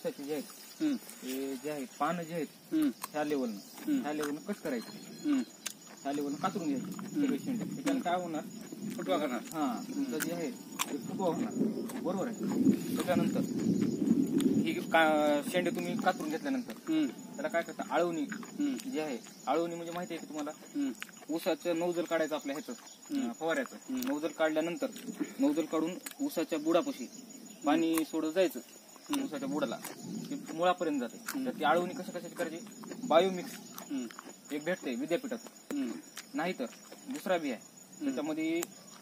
ऊसाचे जे आहेत ते जे आहे पानं जे आहेत ह्या लेवलनं कट करायचे, ह्या लेवलनं कातरून घ्यायचे सगळे शेंडे. त्याच्यानं काय होणार, फुटवा करणार. हा तुमचं जे आहे ते फुटवा होणार, बरोबर आहे. त्याच्यानंतर ही शेंडे तुम्ही कातरून घेतल्यानंतर त्याला काय करता, आळवणी जी आहे, आळवणी म्हणजे माहिती आहे की तुम्हाला, ऊसाचं नौजल काढायचं आपल्या ह्याचं फवाऱ्याचं. नौजल काढल्यानंतर नौजल काढून ऊसाच्या बुडापाशी पाणी सोडत जायचं, ऊसाच्या बुडाला ती मुळापर्यंत जाते. तर ती आळवणी कशाची करायची, बायोमिक्स एक भेटते विद्यापीठात, नाहीतर दुसरा बी आहे त्याच्यामध्ये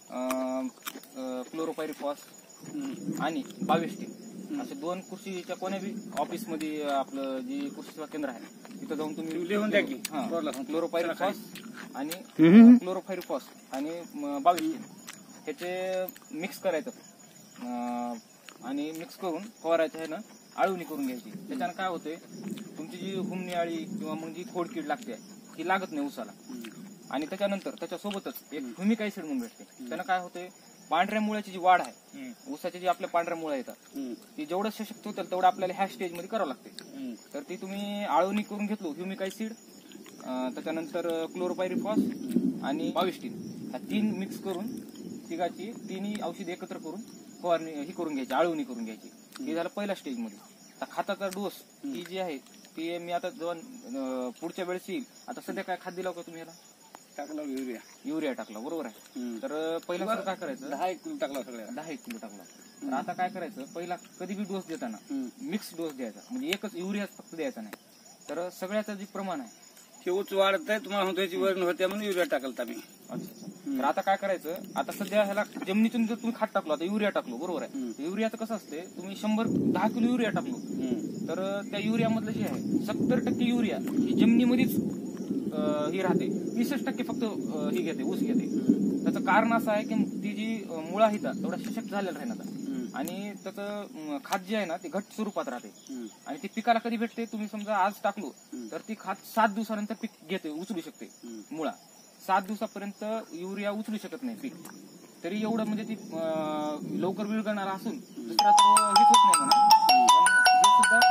क्लोरोपायरिफॉस आणि बायोस्टिन असे 2 कृषीच्या कोण्या बी ऑफिसमध्ये आपलं जे कृषी सेवा केंद्र आहे तिथं जाऊन तुम्ही लिहून द्या की क्लोरोपायरिफॉस आणि क्लोरोपायरिफॉस आणि बायोस्टिन ह्याचे मिक्स करायचं आणि मिक्स करून फवारायचं आहे ना आळवणी करून घ्यायची. त्याच्यानं काय होतंय, तुमची जी हुमणी आळी किंवा मग जी खोडकीड लागते ती लागत नाही ऊसाला. आणि त्याच्यानंतर त्याच्यासोबतच एक ह्युमिक ऍसिड म्हणून भेटते. त्यानं काय होतंय, पांढऱ्या मुळ्याची जी वाढ आहे, ऊसाची जी आपल्या पांढऱ्या मुळ्या येतात ती जेवढं सशक्त होतील तेवढं आपल्याला ह्या स्टेज मध्ये करावं लागते. तर ती तुम्ही आळवणी करून घेतलो, ह्युमिक ऍसिड, त्याच्यानंतर क्लोरोपायरिफॉस आणि बायोस्टिन ह्या 3 मिक्स करून तिघाची 3ही औषध एकत्र करून फवारणी ही करून घ्यायची, आळवणी करून घ्यायची. हे झालं पहिल्या स्टेज मध्ये. आता खताचा डोस ही जी आहे ती मी आता जेव्हा पुढच्या वेळेस येईल, आता सध्या काय खात दिला का तुम्ही याला, टाकला युरिया टाकला, बरोबर आहे. तर पहिला काय करायचं, 10 किलो टाकला, सगळ्या 10 किलो टाकला. तर आता काय करायचं, पहिला कधी बी डोस देताना मिक्स डोस द्यायचा, म्हणजे एकच युरिया फक्त द्यायचा नाही. तर सगळ्याचं जे प्रमाण आहे ते उंच वाढत आहे, तुम्हाला म्हणतो याची वरण होते म्हणून युरिया टाकला आम्ही. अच्छा. तर आता काय करायचं, आता सध्या ह्याला जमिनीतून जर तुम्ही खात टाकलो, आता युरिया टाकलो, बरोबर आहे. युरियाचं कसं असते, तुम्ही 10 किलो युरिया टाकलो तर त्या युरियामधलं जे आहे 70% युरिया ही जमिनीमध्येच ही राहते, 20% फक्त ही घेते, ऊस घेते. त्याचं कारण असं आहे की ती जी मुळा आहे तेवढा सशक्त झालेला राहणार आणि त्याचं खात जे आहे ना ते घट्ट स्वरूपात राहते आणि ती पिकाला कधी भेटते, तुम्ही समजा आज टाकलो तर ती खात 7 दिवसानंतर पीक घेते, उचलू शकते मुळा. 7 दिवसापर्यंत युरिया उचलू शकत नाही पीक. तरी एवढं म्हणजे ती लवकर विरघळणार असून दुसरा तर हेच होत नाही म्हणा. पण हे सुद्धा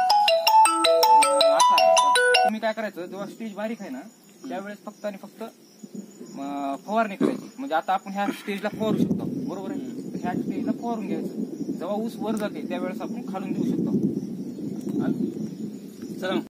असं आहे. तुम्ही काय करायचं, जेव्हा स्टेज बारीक आहे ना त्यावेळेस फक्त आणि फक्त फवारणी करायची. म्हणजे आता आपण ह्या स्टेजला फवारू शकतो, बरोबर आहे. ह्या स्टेजला फवारून घ्यायचं, जेव्हा ऊस वर जाते त्यावेळेस आपण खालून देऊ शकतो. चला.